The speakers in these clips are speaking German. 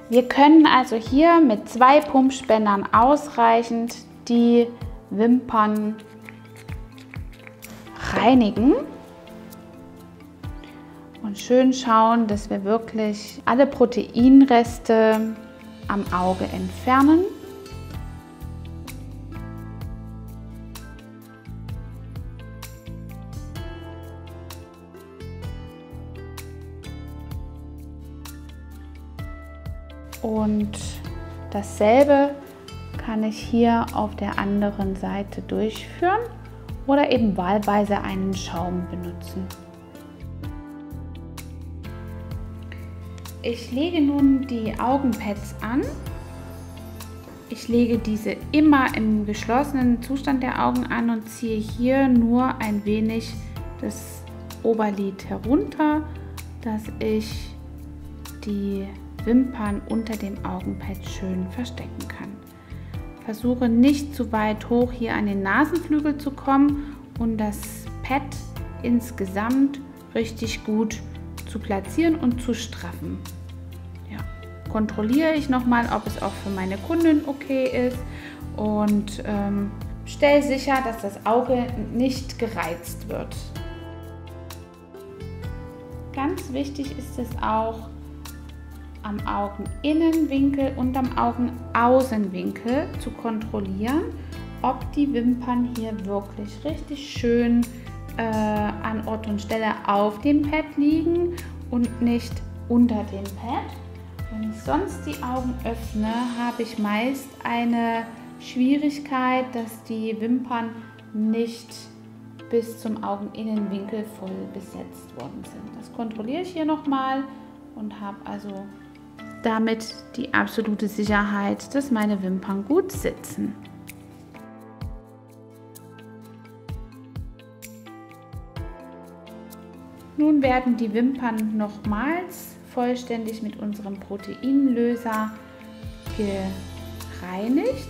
Wir können also hier mit 2 Pumpspendern ausreichend die Wimpern reinigen und schön schauen, dass wir wirklich alle Proteinreste am Auge entfernen. Und dasselbe kann ich hier auf der anderen Seite durchführen oder eben wahlweise einen Schaum benutzen. Ich lege nun die Augenpads an. Ich lege diese immer im geschlossenen Zustand der Augen an und ziehe hier nur ein wenig das Oberlid herunter, dass ich die Wimpern unter dem Augenpad schön verstecken kann. Versuche nicht zu weit hoch hier an den Nasenflügel zu kommen und das Pad insgesamt richtig gut zu platzieren und zu straffen. Ja, kontrolliere ich nochmal, ob es auch für meine Kundin okay ist und stelle sicher, dass das Auge nicht gereizt wird. Ganz wichtig ist es auch, am Augeninnenwinkel und am Augenaußenwinkel zu kontrollieren, ob die Wimpern hier wirklich richtig schön an Ort und Stelle auf dem Pad liegen und nicht unter dem Pad. Wenn ich sonst die Augen öffne, habe ich meist eine Schwierigkeit, dass die Wimpern nicht bis zum Augeninnenwinkel voll besetzt worden sind. Das kontrolliere ich hier nochmal und habe also damit die absolute Sicherheit, dass meine Wimpern gut sitzen. Nun werden die Wimpern nochmals vollständig mit unserem Proteinlöser gereinigt.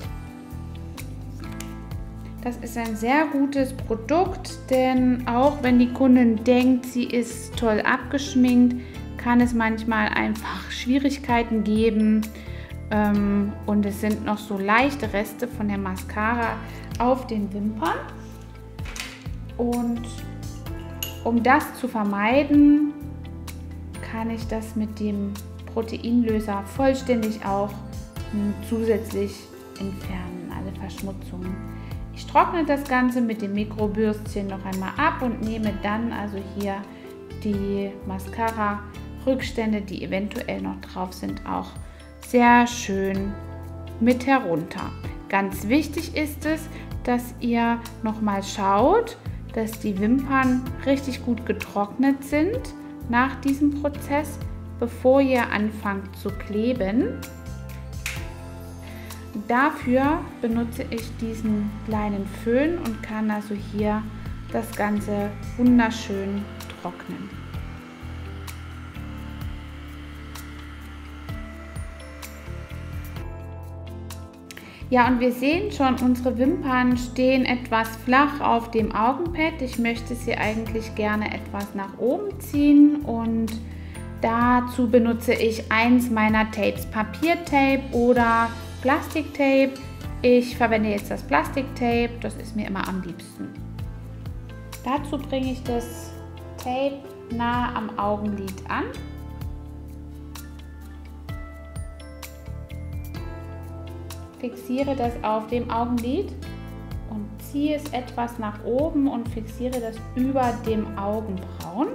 Das ist ein sehr gutes Produkt, denn auch wenn die Kundin denkt, sie ist toll abgeschminkt, kann es manchmal einfach Schwierigkeiten geben und es sind noch so leichte Reste von der Mascara auf den Wimpern. Und um das zu vermeiden, kann ich das mit dem Proteinlöser vollständig auch zusätzlich entfernen, alle Verschmutzungen. Ich trockne das Ganze mit dem Mikrobürstchen noch einmal ab und nehme dann also hier die Mascara-Rückstände, die eventuell noch drauf sind, auch sehr schön mit herunter. Ganz wichtig ist es, dass ihr nochmal schaut, dass die Wimpern richtig gut getrocknet sind nach diesem Prozess, bevor ihr anfangt zu kleben. Dafür benutze ich diesen kleinen Föhn und kann also hier das Ganze wunderschön trocknen. Ja, und wir sehen schon, unsere Wimpern stehen etwas flach auf dem Augenpad. Ich möchte sie eigentlich gerne etwas nach oben ziehen und dazu benutze ich eins meiner Tapes, Papiertape oder Plastiktape. Ich verwende jetzt das Plastiktape, das ist mir immer am liebsten. Dazu bringe ich das Tape nah am Augenlid an. Fixiere das auf dem Augenlid und ziehe es etwas nach oben und fixiere das über dem Augenbrauen.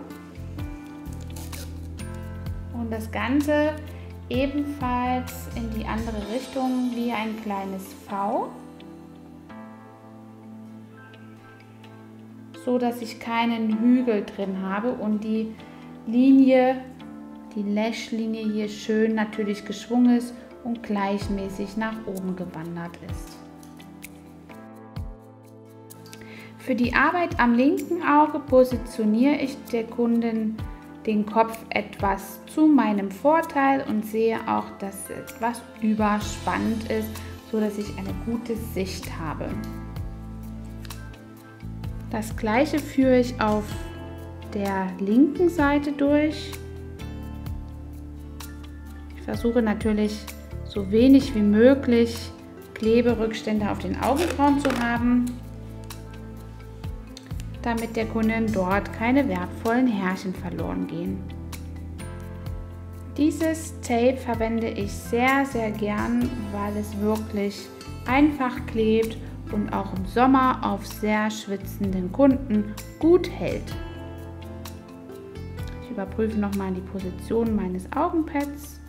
Und das Ganze ebenfalls in die andere Richtung wie ein kleines V, so dass ich keinen Hügel drin habe und die Linie, die Lashlinie hier schön natürlich geschwungen ist und gleichmäßig nach oben gewandert ist. Für die Arbeit am linken Auge positioniere ich der Kundin den Kopf etwas zu meinem Vorteil und sehe auch, dass es etwas überspannt ist, so dass ich eine gute Sicht habe. Das gleiche führe ich auf der linken Seite durch. Ich versuche natürlich so wenig wie möglich Kleberückstände auf den Augenbrauen zu haben, damit der Kundin dort keine wertvollen Härchen verloren gehen. Dieses Tape verwende ich sehr, sehr gern, weil es wirklich einfach klebt und auch im Sommer auf sehr schwitzenden Kunden gut hält. Ich überprüfe nochmal die Position meines Augenpads.